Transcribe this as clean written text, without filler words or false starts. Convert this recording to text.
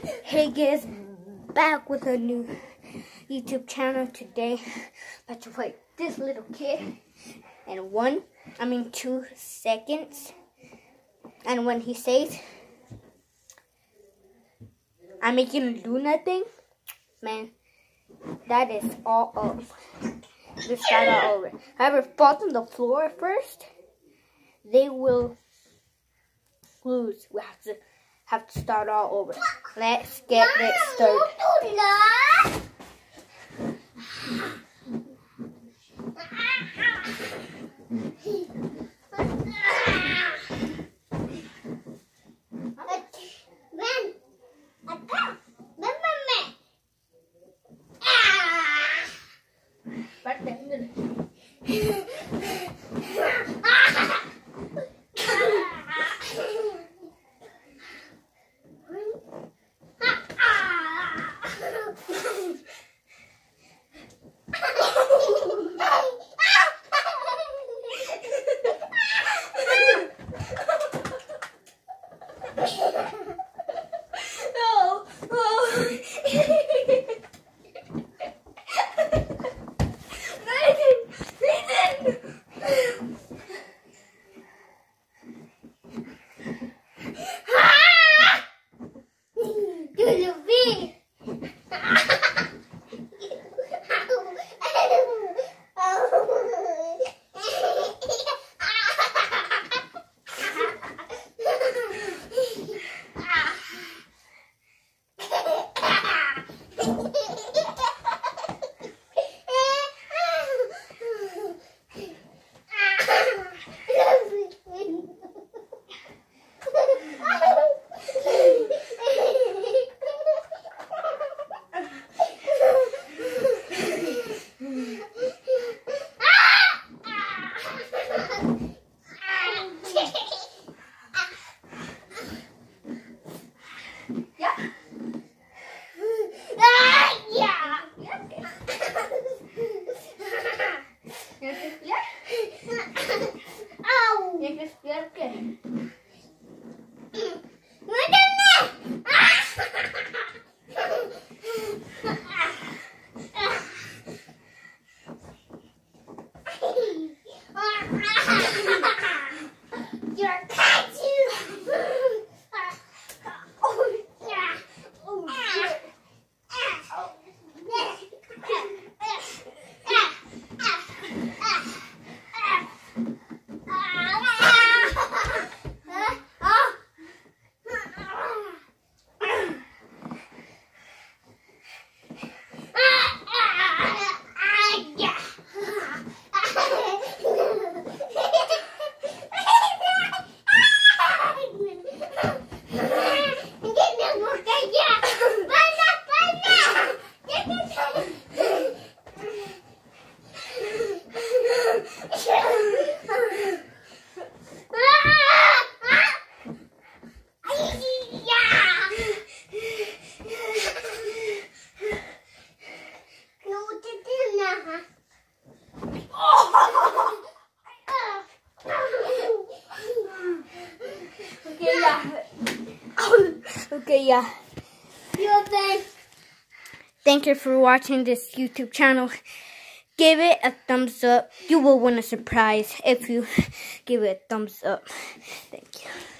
Hey guys, back with a new YouTube channel today. About to play this little kid in 2 seconds. And when he says, I'm making him do nothing, man, that is all up. Just start all over. Whoever falls on the floor first, they will lose. We have to start all over. Let's get it started. Okay, yeah. Thank you for watching this YouTube channel. Give it a thumbs up. You will win a surprise if you give it a thumbs up. Thank you.